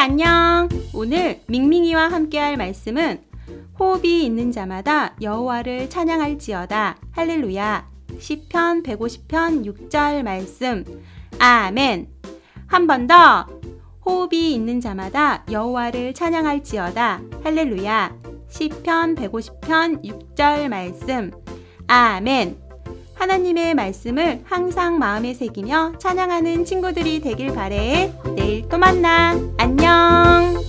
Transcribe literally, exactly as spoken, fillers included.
안녕. 오늘 밍밍이와 함께할 말씀은 호흡이 있는 자마다 여호와를 찬양할지어다. 할렐루야. 시편 백오십 편 육 절 말씀. 아멘. 한 번 더. 호흡이 있는 자마다 여호와를 찬양할지어다. 할렐루야. 시편 백오십 편 육 절 말씀. 아멘. 하나님의 말씀을 항상 마음에 새기며 찬양하는 친구들이 되길 바래. 내일 또 만나. 안녕.